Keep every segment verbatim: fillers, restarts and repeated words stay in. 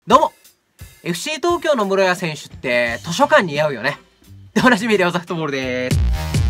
どうも エフシー 東京の室谷選手って図書館に合うよね。で、おなじみレオザフットボールでーす。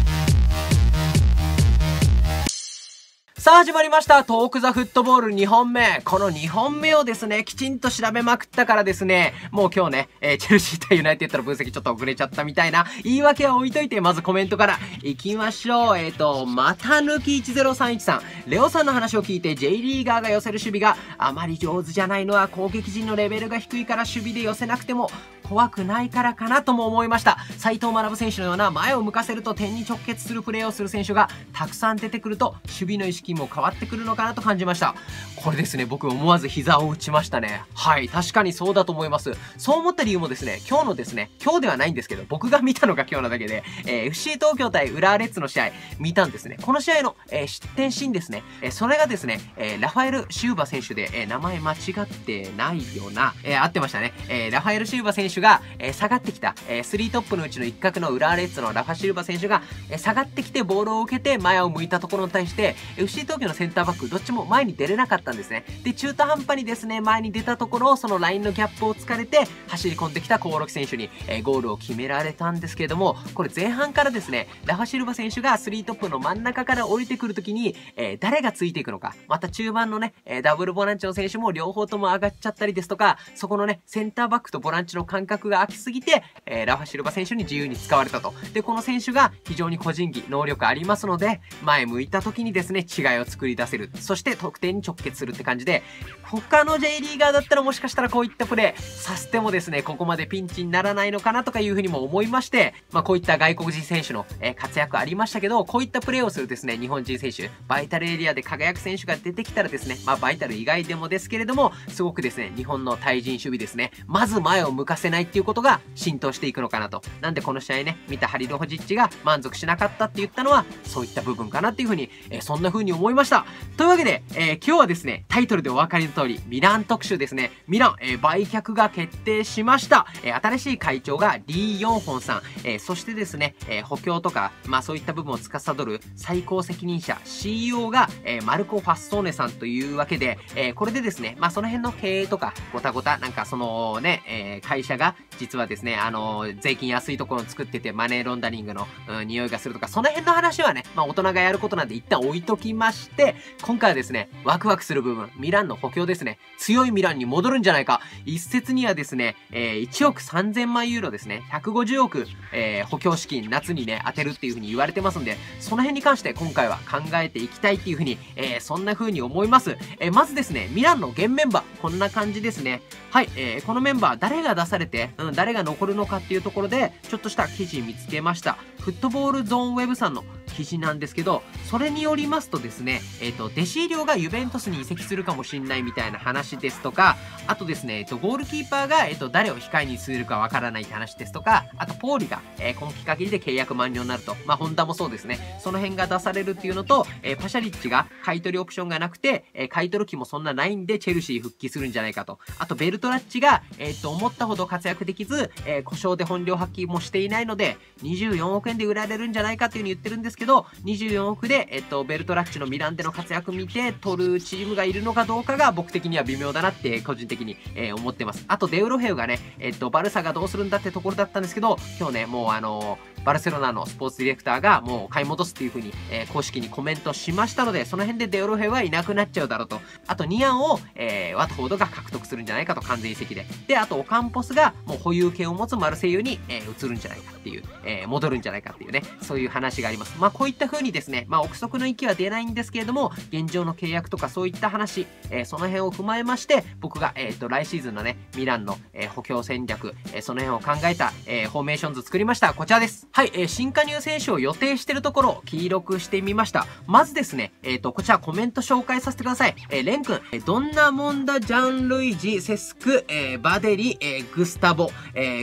さあ始まりました。トークザフットボールにほんめ。このにほんめをですね、きちんと調べまくったからですね、もう今日ね、えー、チェルシー対ユナイテッドの分析ちょっと遅れちゃったみたいな言い訳は置いといて、まずコメントから行きましょう。えっ、ー、と、また抜きいちぜろさんいちさん。レオさんの話を聞いて J リーガーが寄せる守備があまり上手じゃないのは攻撃陣のレベルが低いから守備で寄せなくても怖くないからかなとも思いました。斉藤学選手のような前を向かせると点に直結するプレーをする選手がたくさん出てくると守備の意識も変わってくるのかなと感じました。これですね、僕思わず膝を打ちましたね。はい、確かにそうだと思います。そう思った理由もですね、今日のですね、今日ではないんですけど、僕が見たのが今日なだけで、えー、エフシー 東京対浦和レッズの試合見たんですね。この試合の、えー、失点シーンですね。えー、それがですね、えー、ラファエル・シューバ選手で、えー、名前間違ってないよな、えー、合ってましたね。えー、ラファエル・シューバ選手が、えー、下がってきた、えー、スリートップのうちの一角の浦和レッズのラファ・シューバ選手が、えー、下がってきてボールを受けて前を向いたところに対して、エフシー 東京のセンターバックどっちも前に出れなかったんですね。で、中途半端にですね、前に出たところをそのラインのギャップを突かれて、走り込んできた興梠選手に、えー、ゴールを決められたんですけれども、これ前半からですね、ラファ・シルバ選手がスリートップの真ん中から降りてくるときに、えー、誰がついていくのか、また中盤のね、えー、ダブルボランチの選手も両方とも上がっちゃったりですとか、そこのね、センターバックとボランチの間隔が空きすぎて、えー、ラファ・シルバ選手に自由に使われたと。で、この選手が非常に個人技、能力ありますので、前向いた時にですね、違いを作り出せる。そして得点に直結するって感じで、他の J リーガーだったらもしかしたらこういったプレーさせてもですね、ここまでピンチにならないのかなとかいうふうにも思いまして、まあこういった外国人選手の、えー、活躍ありましたけど、こういったプレーをするですね、日本人選手、バイタルエリアで輝く選手が出てきたらですね、まあバイタル以外でもですけれども、すごくですね、日本の対人守備ですね、まず前を向かせないっていうことが浸透していくのかなと。なんでこの試合ね、見たハリドホジッチが満足しなかったって言ったのは、そういった部分かなっていうふうに、えー、そんな風に思いました。というわけで、えー、今日はですね、タイトルでお分かりの通り、ミラン特集ですね。ミラン、えー、売却が決定しました。えー、新しい会長がリー・ヨンホンさん、えー、そしてですね、えー、補強とか、まあそういった部分を司る最高責任者、シーイーオー が、えー、マルコ・ファッソーネさんというわけで、えー、これでですね、まあその辺の経営とか、ごたごた、なんかそのね、えー、会社が実はですね、あのー、税金安いところを作ってて、マネーロンダリングの、うん、匂いがするとか、その辺の話はね、まあ大人がやることなんで一旦置いときまして、今回はですね、ワクワクする部分、ミランの補強ですね、強いミランに戻るんじゃないか。一説にはですね、えー、いちおくさんぜんまんユーロですね、ひゃくごじゅうおく、えー、補強資金夏にね、当てるっていう風に言われてますんで、その辺に関して今回は考えていきたいっていう風に、えー、そんな風に思います。えー、まずですね、ミランの現メンバー、こんな感じですね。はい、えー、このメンバー、誰が出されて、うん、誰が残るのかっていうところで、ちょっとした記事見つけました。フットボールゾーンウェブさんの記事なんですけど、それによりますとですね、えっと、デシーリョがユベントスに移籍するかもしんないみたいな話ですとか、あとですね、えっと、ゴールキーパーが、えっと、誰を控えにするかわからないって話ですとか、あと、ポーリが、えー、今季限りで契約満了になると。まあ、ホンダもそうですね。その辺が出されるっていうのと、えー、パシャリッチが買い取りオプションがなくて、えー、買い取る気もそんなないんで、チェルシー復帰するんじゃないかと。あと、ベルトラッチが、えっと、思ったほど活躍できず、えー、故障で本領発揮もしていないので、にじゅうよんおくえんで売られるんじゃないかっていう風に言ってるんですけど、にじゅうよんおくで、えっと、ベルトラッチのミランでの活躍見て、取るチームがいるのかどうかが僕的には微妙だなって個人的に、えー、思ってます。あとデウロヘウがね、えっと、バルサがどうするんだってところだったんですけど、今日ね、もうあのー、バルセロナのスポーツディレクターがもう買い戻すっていう風に、えー、公式にコメントしましたので、その辺でデウロヘウはいなくなっちゃうだろうと。あとニアンを、えー、ワトフォードが獲得するんじゃないかと、完全移籍で。で、あとオカンポスがもう保有権を持つマルセイユに、えー、移るんじゃないかっていう、えー、戻るんじゃないかっていうね、そういう話があります。まあこういった風にですね、まあ憶測の域は出ないんですけれども、現状の契約とかそういった話、えー、その辺を踏まえまして、僕が、えっと、来シーズンのね、ミランの、えー、補強戦略、えー、その辺を考えた、えー、フォーメーション図作りました。こちらです。はい、えー、新加入選手を予定しているところを記録してみました。まずですね、えっと、こちらコメント紹介させてください。えー、レン君、えー、ドンナモンダ・ジャンルイジ・セスク、えー、バデリ、えー、グスタボ、えー、が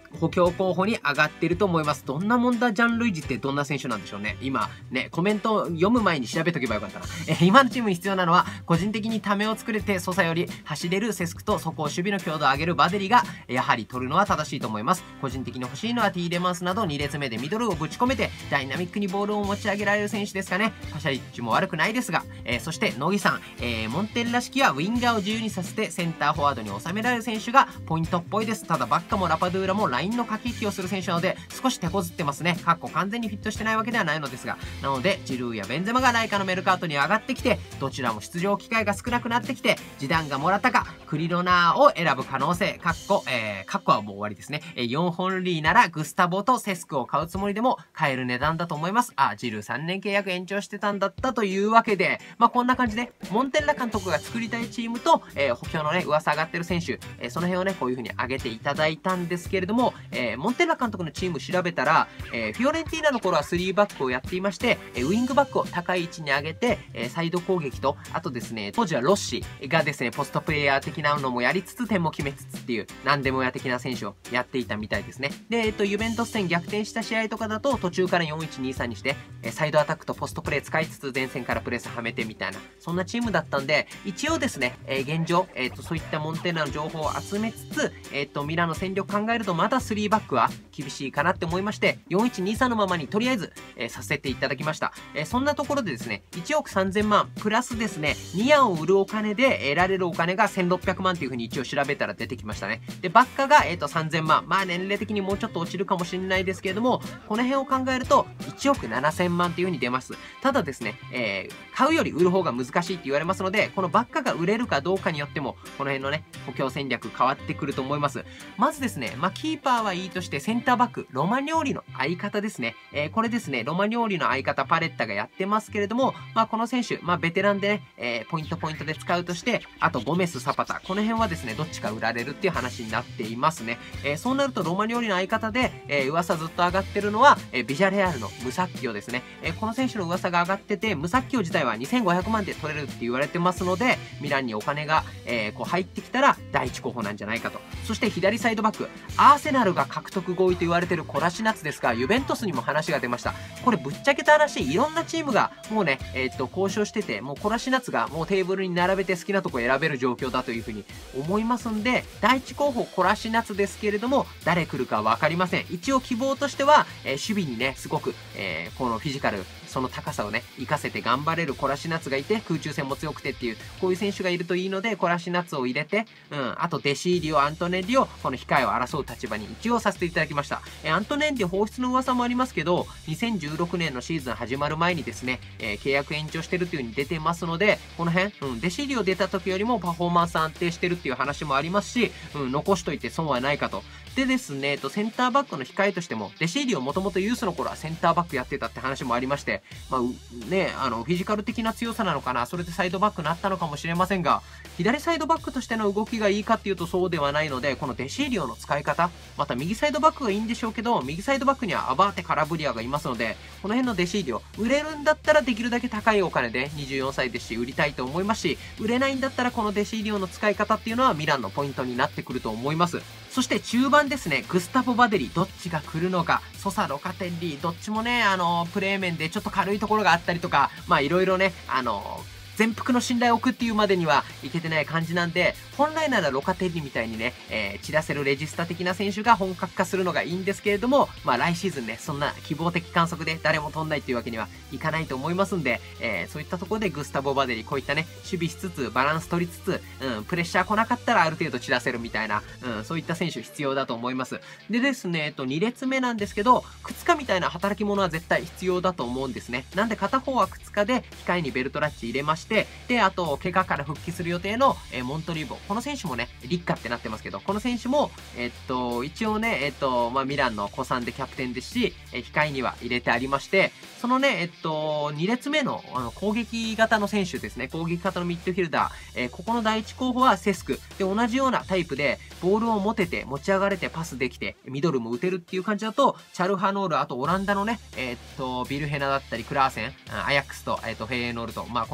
補強候補に上がっていると思います。どんなもんだジャン・ルイジってどんな選手なんでしょうね。今、ね、コメントを読む前に調べとけばよかったな。えー、今のチームに必要なのは、個人的にためを作れて、ソサより走れるセスクと、そこを守備の強度を上げるバデリが、やはり取るのは正しいと思います。個人的に欲しいのは T レマンスなどに列目でミドルをぶち込めて、ダイナミックにボールを持ち上げられる選手ですかね。パシャリッチも悪くないですが、えー、そして、野木さん、えー、モンテッラ式はウィンガーを自由にさせて、センターフォワードに収められる選手がポイントっぽいです。ただ、バッカもラパドゥーラもラインの駆け引きをする選手なので、少し手こずってますね。かっこ完全にフィットしてないわけではないのですが。なので、ジルーやベンゼマがライカのメルカートに上がってきて、どちらも出場機会が少なくなってきて、ジダンがもらったか、クリロナーを選ぶ可能性、かっこ、えー、かっこはもう終わりですね。えー、よんほんリーならグスタボとセスクを買うつもりでも買える値段だと思います。あ、ジルーさんねん契約延長してたんだったというわけで、まあ、こんな感じで、モンテッラ監督が作りたいチームと、えー、補強のね、噂上がってる選手、えー、その辺をね、こういう風に上げていただいたんですけれども、えー、モンテッラ監督のチーム調べたら、えー、フィオレンティーナの頃はスリーバックをやっていまして、えー、ウィングバックを高い位置に上げて、えー、サイド攻撃と、あとですね、当時はロッシがですね、ポストプレイヤー的なのもやりつつ、点も決めつつっていう、何でもや的な選手をやっていたみたいですね。で、えっと、ユベントス戦逆転した試合とかだと、途中からよんいちにさんにして、えー、サイドアタックとポストプレー使いつつ、前線からプレスはめてみたいな、そんなチームだったんで、一応ですね、えー、現状、えっと、そういったモンテナの情報を集めつつ、えっと、ミラの戦力考えると、まだスリーバックは厳しいかなって思いまして、よんいちにさんのままにとりあえず、えー、させていただきました。えー、そんなところでですね、いちおくさんぜんまん、プラスですね、ニアンを売るお金で得られるお金がせんろっぴゃくまんっていう風に一応調べたら出てきましたね。で、バッカが、えっと、さんぜんまん。まあ、年齢的にもうちょっと落ちるかもしれないですけれども、この辺を考えると、いちおくななせんまんっていう風に出ます。ただですね、えー、買うより売る方が難しいって言われますので、このバッカが売れるかどうかによっても、この辺のね、補強戦略変わってくると思います。まずですね、まあ、キーパーはいいとして、センターバック、ロマニョーリの相方ですね。えー、これですね、ロマニョーリの相方、パレッタがやってますけれども、まあ、この選手、まあ、ベテランでね、えー、ポイントポイントで使うとして、あと、ゴメス、サパタ、この辺はですね、どっちか売られるっていう話になっていますね。えー、そうなると、ロマニョーリの相方で、えー、噂ずっと上がってるのは、えー、ビジャレアルのムサッキオですね。えー、この選手の噂が上がってて、ムサッキオ自体はにせんごひゃくまんで取れるって言われてますので、ミランにお金が、えー、こう入ってきたら、第一候補なんじゃないかと。そして、左サイドバック、アーセナルが獲得合意と言われてるコラシナツですが、ユベントスにも話が出ました。これぶっちゃけた話、いろんなチームがもうね、えー、っと、交渉してて、もうコラシナツがもうテーブルに並べて好きなとこ選べる状況だというふうに思いますんで、第一候補コラシナツですけれども、誰来るかわかりません。一応希望としては、えー、守備にね、すごく、えー、このフィジカル、その高さをね、活かせて頑張れるコラシナツがいて、空中戦も強くてっていう、こういう選手がいるといいので、コラシナツを入れて、うん、あとデシーリオ、アントネッリを、この控えを争う立場に一応させていただきました。えー、アントネッリ放出の噂もありますけど、にせんじゅうろくねんのシーズン始まる前にですね、えー、契約延長してるっていう風に出てますので、この辺、うん、デシーリオ出た時よりもパフォーマンス安定してるっていう話もありますし、うん、残しといて損はないかと。でですね、えっと、センターバックの控えとしても、デシーリオもともとユースの頃はセンターバックやってたって話もありまして、まあ、ね、あの、フィジカル的な強さなのかな、それでサイドバックになったのかもしれませんが、左サイドバックとしての動きがいいかっていうとそうではないので、このデシーリオの使い方、また右サイドバックがいいんでしょうけど、右サイドバックにはアバーテ・カラブリアがいますので、この辺のデシーリオ、売れるんだったらできるだけ高いお金でにじゅうよんさいですし、売りたいと思いますし、売れないんだったらこのデシーリオの使い方っていうのはミランのポイントになってくると思います。そして中盤ですね、グスタボ・バデリ、どっちが来るのか、ソサ・ロカテッリ、どっちもね、あの、プレー面でちょっと軽いところがあったりとか、まあいろいろね、あの、全幅の信頼を置くっていうまでにはいけてない感じなんで、本来ならロカテッリみたいにね、えー、散らせるレジスタ的な選手が本格化するのがいいんですけれども、まあ来シーズンね、そんな希望的観測で誰も取んないっていうわけにはいかないと思いますんで、えー、そういったところでグスタボ・バデリ、こういったね、守備しつつ、バランス取りつつ、うん、プレッシャー来なかったらある程度散らせるみたいな、うん、そういった選手必要だと思います。でですね、えっと、に列目なんですけど、クツカみたいな働き者は絶対必要だと思うんですね。なんで片方はクツカで、控えにベルトラッチ入れまして、で、あと、怪我から復帰する予定の、えー、モントリーボ。この選手もね、リッカってなってますけど、この選手も、えっと、一応ね、えっと、まあ、ミランの古参でキャプテンですし、えー、控えには入れてありまして、そのね、えっと、に列目の、あの、攻撃型の選手ですね、攻撃型のミッドフィルダー、えー、ここの第一候補はセスク。で、同じようなタイプで、ボールを持てて、持ち上がれて、パスできて、ミドルも打てるっていう感じだと、チャルハノール、あとオランダのね、えっと、ビルヘナだったり、クラーセン、アヤックスと、えっと、フェイエノールと、まあ、この辺のね、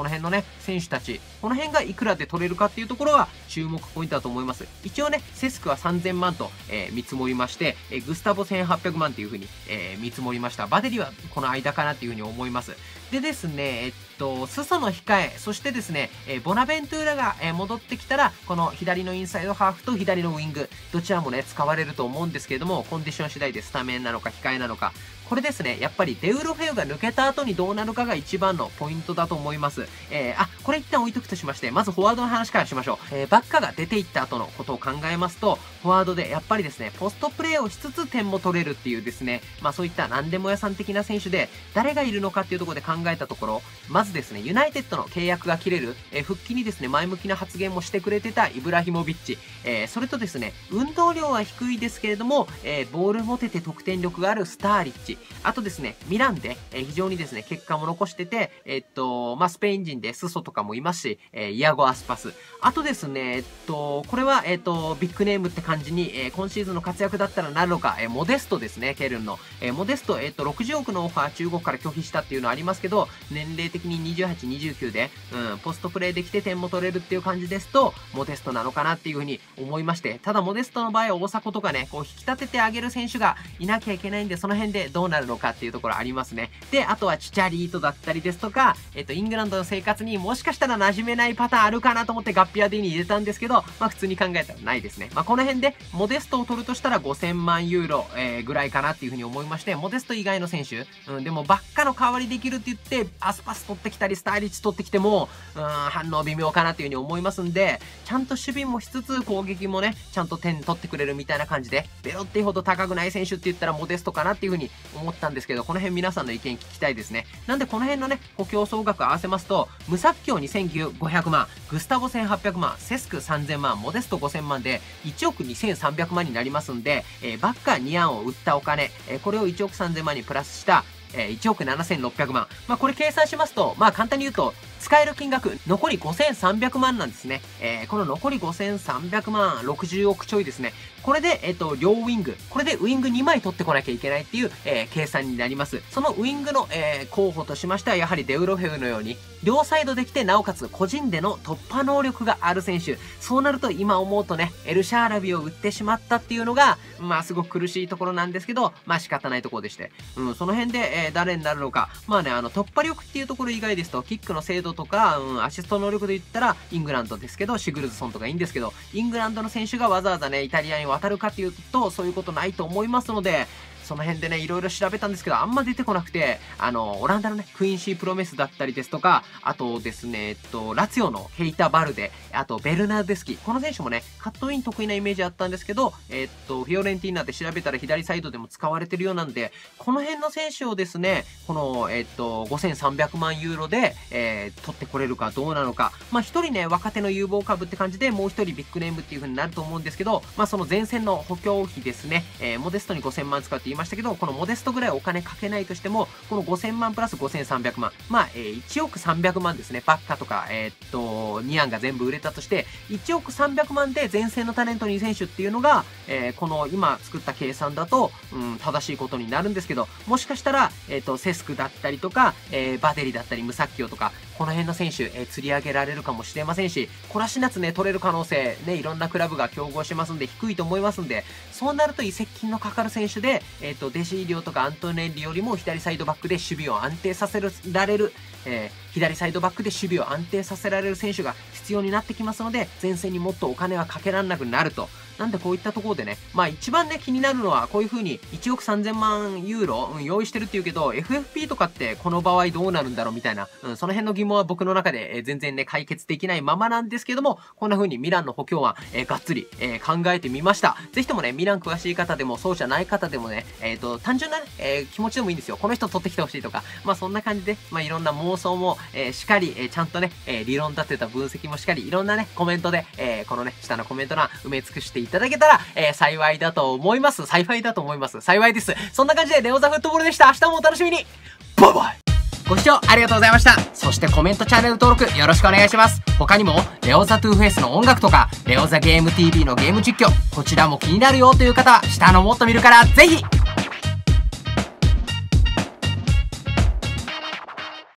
ね、選手たち、この辺がいくらで取れるかっていうところは注目ポイントだと思います。一応ね、セスクはさんぜんまんと、えー、見積もりまして、えー、グスタボせんはっぴゃくまんっていう風に、えー、見積もりました。バデリはこの間かなっていう風に思います。でですね、えっと、スソの控え、そしてですね、えー、ボナベントゥーラが、えー、戻ってきたら、この左のインサイドハーフと左のウィング、どちらもね、使われると思うんですけれども、コンディション次第でスタメンなのか控えなのか、これですね、やっぱりデウロフェウが抜けた後にどうなるかが一番のポイントだと思います。えー、あ、これ一旦置いとくとしまして、まずフォワードの話からしましょう。えー、バッカが出ていった後のことを考えますと、フォワードでやっぱりですね、ポストプレーをしつつ点も取れるっていうですね、まあそういった何でも屋さん的な選手で、誰がいるのかっていうところで考えたところ、まずですね、ユナイテッドの契約が切れる、えー、復帰にですね、前向きな発言もしてくれてたイブラヒモビッチ、えー、それとですね、運動量は低いですけれども、えー、ボール持てて得点力があるスターリッチ、あとですね、ミランで、えー、非常にですね、結果も残してて、えー、っと、まあ、スペイン人でスソとかもいますし、えー、イアゴ・アスパス。あとですね、えっと、これは、えー、っと、ビッグネームって感じに、えー、今シーズンの活躍だったらなるのか、えー、モデストですね、ケルンの。えー、モデスト、えー、っと、ろくじゅうおくのオファー中国から拒否したっていうのはありますけど、年齢的ににじゅうはち、にじゅうきゅうで、うん、ポストプレーできて点も取れるっていう感じですと、モデストなのかなっていうふうに思いまして、ただモデストの場合は大迫とかね、こう引き立ててあげる選手がいなきゃいけないんで、その辺でどうなるのかっていうところありますね。で、あとはチチャリートだったりですとか、えっと、イングランドの生活にもしかしたら馴染めないパターンあるかなと思ってガッピアディに入れたんですけど、まあ普通に考えたらないですね。まあこの辺でモデストを取るとしたらごせんまんユーロ、えー、ぐらいかなっていうふうに思いまして、モデスト以外の選手、うん、でもばっかの代わりできるって言って、アスパス取ってきたり、スターリッチ取ってきても、うん、反応微妙かなっていうふうに思いますんで、ちゃんと守備もしつつ攻撃もね、ちゃんと点取ってくれるみたいな感じで、ベロっていうほど高くない選手って言ったらモデストかなっていうふうに思ったんですけど、この辺皆さんの意見聞きたいですね。なんでこの辺のね、補強総額合わせますと、ムサッキョにせんごひゃくまん、グスタボせんはっぴゃくまん、セスクさんぜんまん、モデストごせんまんでいちおくにせんさんびゃくまんになりますんで、えー、バッカーニアンを売ったお金、えー、これをいちおくさんぜんまんにプラスした、えー、いちおくななせんろっぴゃくまん。まあこれ計算しますと、まあ簡単に言うと、使える金額、残りごせんさんびゃくまんなんですね。えー、この残りごせんさんびゃくまん、ろくじゅうおくちょいですね。これで、えっと、両ウィング。これでウィングにまい取ってこなきゃいけないっていう、えー、計算になります。そのウィングの、えー、候補としましては、やはりデウロフェウのように、両サイドできて、なおかつ個人での突破能力がある選手。そうなると、今思うとね、エルシャーラビを売ってしまったっていうのが、まあ、すごく苦しいところなんですけど、まあ、仕方ないところでして。うん、その辺で、えー、誰になるのか。まあね、あの、突破力っていうところ以外ですと、キックの精度とか、うん、アシスト能力で言ったら、イングランドですけど、シグルズソンとかいいんですけど、イングランドの選手がわざわざね、イタリアに渡るかっていうと、そういうことないと思いますので、その辺でね、いろいろ調べたんですけど、あんま出てこなくて、あの、オランダのね、クインシープロメスだったりですとか、あとですね、えっと、ラツィオのヘイタ・バルデ、あと、ベルナーデスキ。この選手もね、カットイン得意なイメージあったんですけど、えっと、フィオレンティーナで調べたら左サイドでも使われてるようなんで、この辺の選手をですね、この、えっと、ごせんさんびゃくまんユーロで、えー、取ってこれるかどうなのか。まあ、一人ね、若手の有望株って感じで、もう一人ビッグネームっていう風になると思うんですけど、まあ、その前線の補強費ですね、えー、モデストにごせんまん使うって言いましたけど、このモデストぐらいお金かけないとしても、このごせんまんプラスごせんさんびゃくまん。まあ、えー、いちおくさんびゃくまんですね。バッカとか、えー、っと、ニアンが全部売れたとして、いちおくさんびゃくまんで前線のタレントに選手っていうのが、えー、この今作った計算だと、うん、正しいことになるんですけど、もしかしたら、えー、っと、セスクだったりとか、えー、バデリだったり、ムサッキオとか、この辺の選手、えー、釣り上げられるかもしれませんし、コラシナツね、取れる可能性、ね、いろんなクラブが競合しますんで、低いと思いますんで、そうなると移籍金のかかる選手で、えっと、デシーリオとかアントネッリよりも左サイドバックで守備を安定させられる、えー、左サイドバックで守備を安定させられる選手が必要になってきますので、前線にもっとお金はかけられなくなると。なんでこういったところでね、まあ一番ね、気になるのは、こういう風にいちおくさんぜんまんユーロ、うん、用意してるっていうけど、エフエフピー とかってこの場合どうなるんだろうみたいな、うん、その辺の疑問は僕の中で、えー、全然ね、解決できないままなんですけども、こんな風にミランの補強案、えー、がっつり、えー、考えてみました。ぜひともね、ミラン詳しい方でも、そうじゃない方でもね、えっと、単純なね、えー、気持ちでもいいんですよ。この人取ってきてほしいとか、まあそんな感じで、まあいろんな妄想も、えー、しっかり、えー、ちゃんとね、えー、理論立てた分析もしっかり、いろんなね、コメントで、えー、このね、下のコメント欄埋め尽くしていただけたら、えー、幸いだと思います。幸いだと思います。幸いです。そんな感じで、レオザフットボールでした。明日もお楽しみに。バイバイ。ご視聴ありがとうございました。そしてコメント、チャンネル登録よろしくお願いします。他にも、レオザトゥーフェイスの音楽とか、レオザゲーム ティーブイ のゲーム実況、こちらも気になるよという方は、下のもっと見るから、ぜひ